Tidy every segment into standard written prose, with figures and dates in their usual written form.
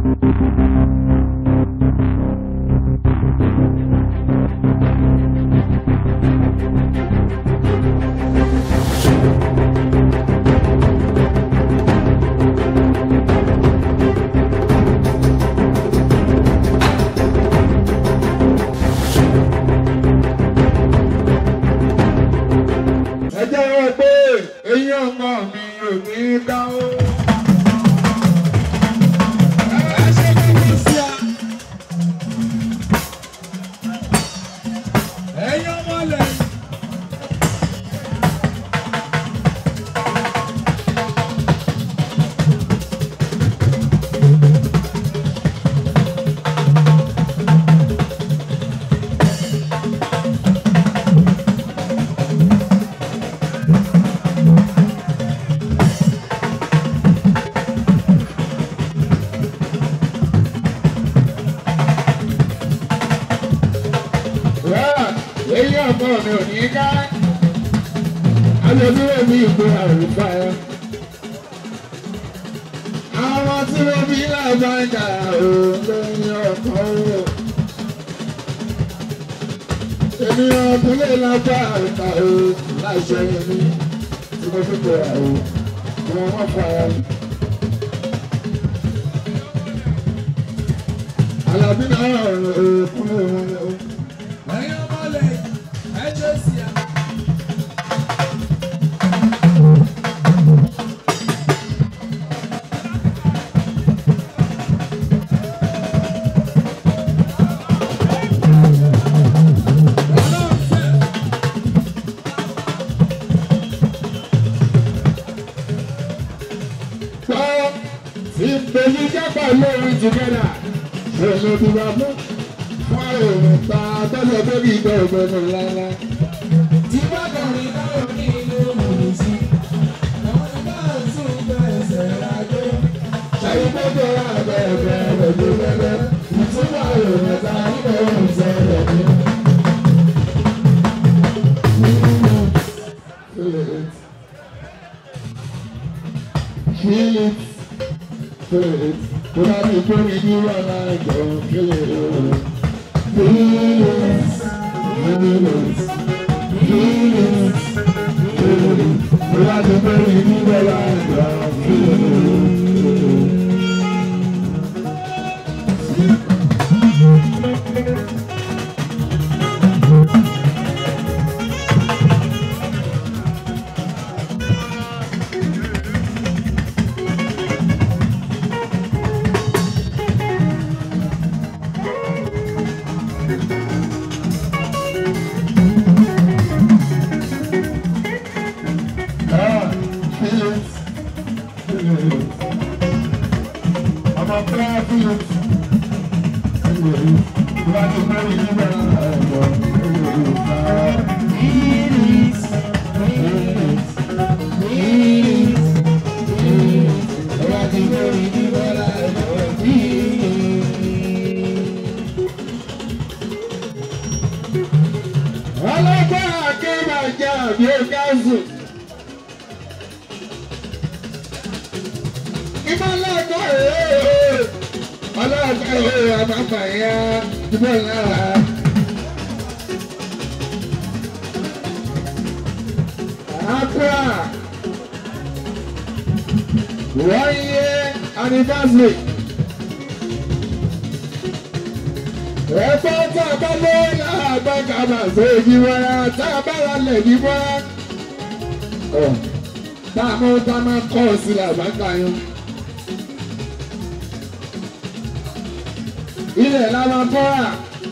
Ilẹ̀ la máa fọ́ra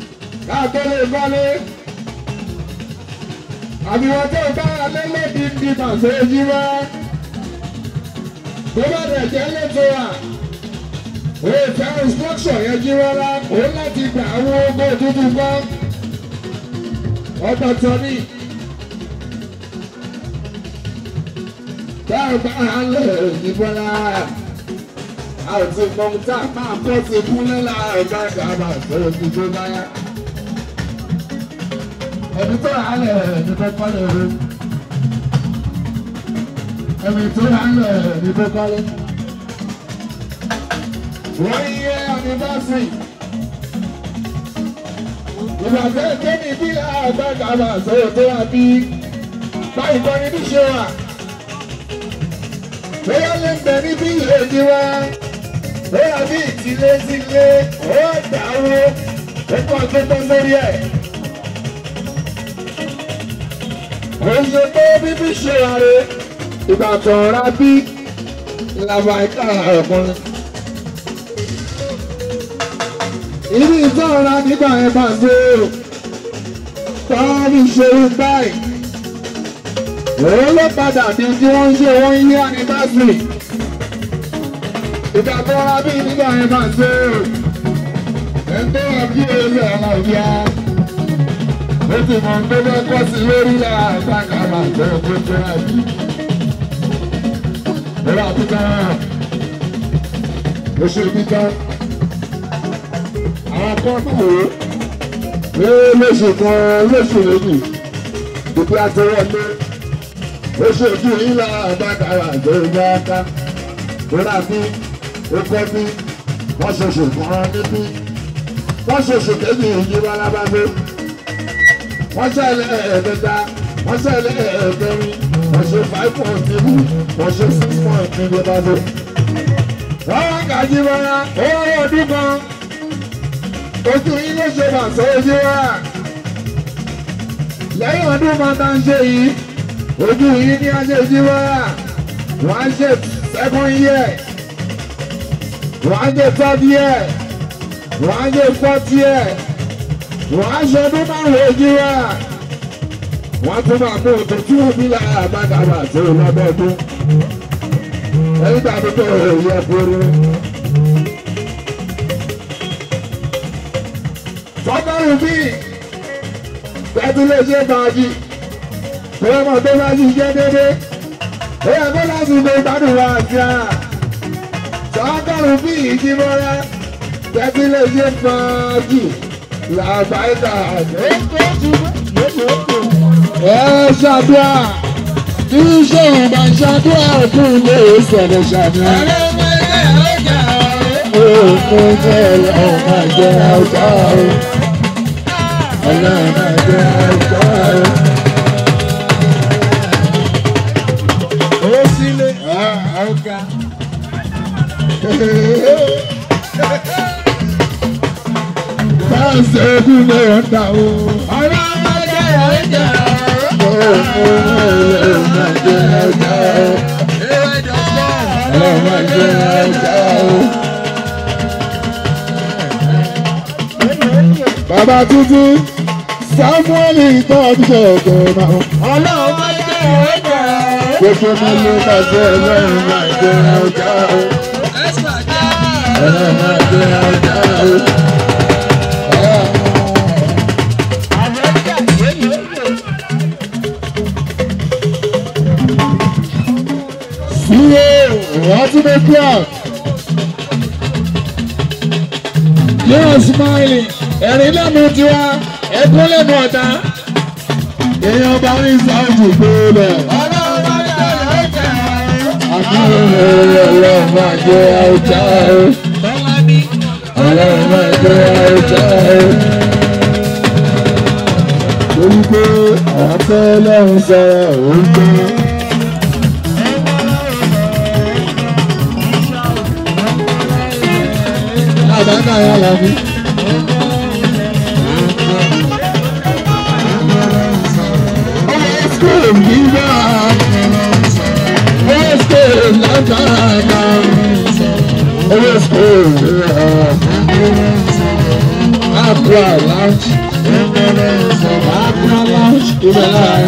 káàtó lè gbọ́lé. Àbí wọn tó bára lélẹ̀ dídí pàṣẹ yí wá. Tó bá dẹ̀ jẹ́ lẹ́tọ̀ wà. O fẹ́ instruction yẹn jí rárá. O láti gbà àwọn ogún òtútù kan. Ọ̀tọ̀ tọ́ni. Táà bára lẹ̀ yìnbọn lára. Àti mọ̀mùtá máa kọ́ ti kúnlẹ̀ lára ẹ̀ka ìjàmbá ìfẹ́ ti tó báyà. Ẹni tó rà lẹ̀ ní tó kọ́lé rẹ̀. Ẹni tó rà lẹ̀ ní tó kọ́lé. 1 year anniversary. Ìbàdàn kéde ìbílẹ̀ àgbàgbà sọ̀rọ̀ tó wà bí báyìí kọ́ ní bí ṣe wà. Bóyá lè bẹ̀ níbí èdè wa. Bóyá bí ìtìlé sílé ó dàrú ó kọ́ tó tán lórí ẹ̀. Oṣù tó bíbí ṣe wà rè ìgbà kan ra bí làbà ìka ọkùnrin. Ibi ìtọ́ra nígbà yẹn máa ń gbé tọ́ọ̀rì ṣeré báyìí. Òun ló padà ní tí wọ́n ń ṣe wọ́n yí anniversary. Ìgbà tó ra bí nígbà yẹn máa ń gbé ẹgbẹ́ ọbí ilé ọmọ ìyá. Ó ti mọ̀ tó bẹ́ kọ́ sí lórí láàbàkà máa tó tó tó rà bí. Ìrọ̀ àtúntà oṣù ìbítán. Àwọn kọ́ọ̀tù lóṣù kan lóṣù méjì ìpín àtọwọ́lé oṣù ojú ìlà àbákàrà àjọyọ̀ aka rírà bí okọ́ bí wọ́n ṣoṣù kan níbí wọ́n ṣoṣù kejì ìyí balábábé wọ́n ṣẹlẹ̀ ẹ̀ẹ́dẹ́ta wọ́n ṣẹlẹ̀ ẹ̀ẹ́dẹ́rin wọ́n ṣe 5 point níbí wọ́n ṣe 6 point níbí bábé. Wọ́n wá kàjí bọ́lá owó ọdún kan. Ojú yín ló ṣe bàtà ojú wa. Lẹ́yìn ọdún kan tá ń ṣe yìí, ojú yín ní aṣèjú wa. Wọ́n á ṣe 2nd year. Wọ́n á ṣe 3rd year. Wọ́n á ṣe 4th year. Wọ́n á ṣe ọdún márùn-ún ojú wa. Wọ́n tún máa mú òtún tí wọ́n bí lára àbádàbà tó lọ́dọọdún. Ẹni tàbí tó yẹ kúrú. Fọ́tọ́rù bí pẹ̀tù lè ṣe bàájì, ọmọ tó bá sì jẹ́ dédé, ó yẹ kó láti lè gbádùn wá sí ara. Fọ́tọ́rù bí ìjímọ́ra, pẹ̀tù lè ṣe bàájì, làbáìkà ẹ ṣàdúrà, kí ṣòwò bá ṣàdúrà fún ilé ìṣẹ̀lẹ̀ ṣàdúrà. Òkun jẹ́ ọmọ jẹ́ ọjọ́ ọlọ́run jẹ́ ọjọ́ ó sílé ọ̀gá. Báńsì ogun lè ọ̀dà o. Ọlọ́run jẹ́ ọjọ́ òkun ọlọ́run jẹ́ ọjọ́ ọlọ́run jẹ́ ọjọ́. Bàbá títí Samuel ìtọ́jú ọ̀gbọ̀n náà. Ọlọ́run máa jẹ́ ọjà. Gbogbo mi ló bá jẹ́ ọlọ́run máa jẹ́ ọjà o. Ọlọ́run máa jẹ́ ọjà o. Sílé wọ́n tún lè club. You're smiling. Ẹ̀rín lẹ́nu tiwa, ẹ̀kún lẹ́nu ọ̀tá. Èèyàn bá ní sáàjù gbọ́dọ̀. Ọlọ́run máa jẹ́ ọjà. Ọlọ́run máa jẹ́ ọjà. Ọlọ́run máa jẹ́ ọjà. Torí pé àwọn fẹ́ lọ́run sọ̀rọ̀ òun gbé. Àbáńgá yà lábí. Viva, Aqua Lounge, Ibelaya,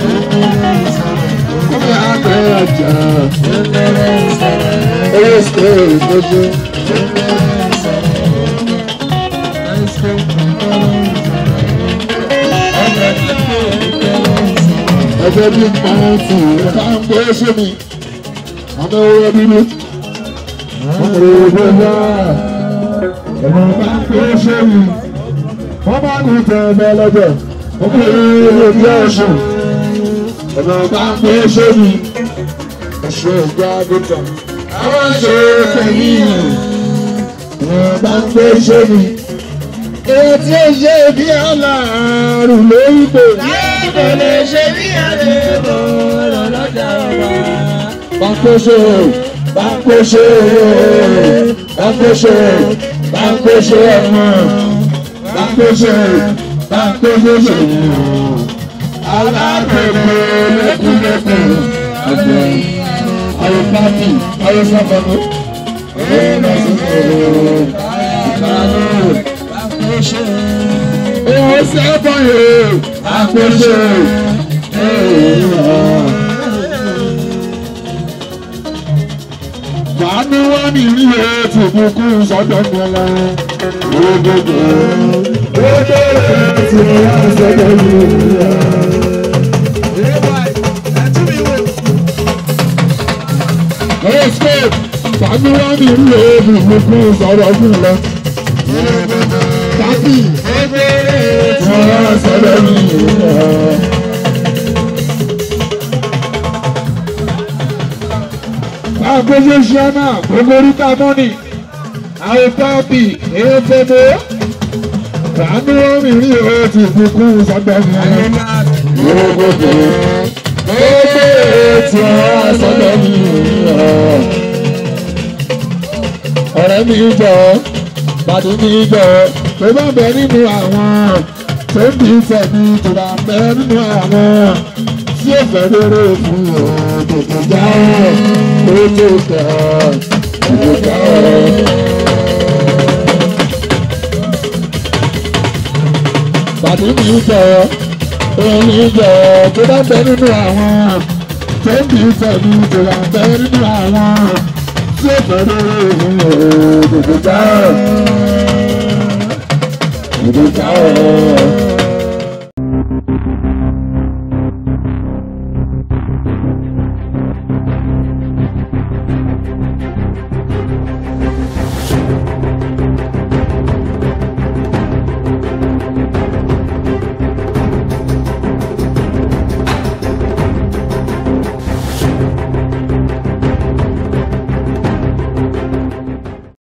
ẹgbẹ́ bí pàǹtì ẹ̀ka ń gbé ṣe mi àmọ́ owó bíbí ọmọ òwò náà ẹ̀rọ bá ń gbé ṣe mi wọ́n bá ní tẹ̀ ẹ̀bẹ̀ lọ́jọ́ ọmọ òwò bí ọ̀ṣun ẹ̀rọ bá ń gbé ṣe mi ẹ̀ṣọ́ ìgbà àgùntàn àwọn ṣe kẹ̀yìn bá ń gbé ṣe mi. Èyí tí ó ṣe bí aláàrùn lórí pò. Kò lè ṣe bí àdébò lọ́dọ̀ ọba. Bá ń gbé ṣe, bá ń gbé ṣe, bá ń gbé ṣe, bá ń gbé ṣe ọmọ. Bá ń gbé ṣe, bá ń gbé ṣe. Alábẹ̀bẹ̀ lẹ́kùnlẹ́kùn àgbẹ̀. Ayọ̀ pàtì, ayọ̀ sábàbọ̀. Ọ̀nà sísọ̀rọ̀ àkàrà. Èèyàn sẹ́fọ̀ yìí, àpèṣe. Fàánù wá ní ìrírí tí kúkú sọ́dọ̀ ní ọlá. Ògògò, ògògò tí wọ́n sọ́dọ̀ ní ọlá. Escape, fàánù wá ní ìrírí tí kúkú sọ́dọ̀ ní ọlá. Tàbí wọ́n sọ́dọ̀ ní ọlá. Agbésẹ́sẹ́nà Ogorita mọ́nì àwọn pápì èèfẹ́mọ́ ránú omi rí ti fukú sọ́dọ̀ mi. Gbogbo tí wọ́n sọ́dọ̀ mi. Ọ̀rẹ́ mi jọ, bàdí mi jọ, tó bá bẹ nínú àwọn tó ń bí fẹ̀mí tó bá bẹ nínú àwọn tí ó fẹ́ lérè fún tètè jáwọ́. Bàbí mi jọ, èyí jọ, tó bá bẹ nínú àwọn tó ń bí fẹ̀mí tó bá bẹ nínú àwọn tí ó fẹ́ lórí ìhìn òdòdó jáwọ́.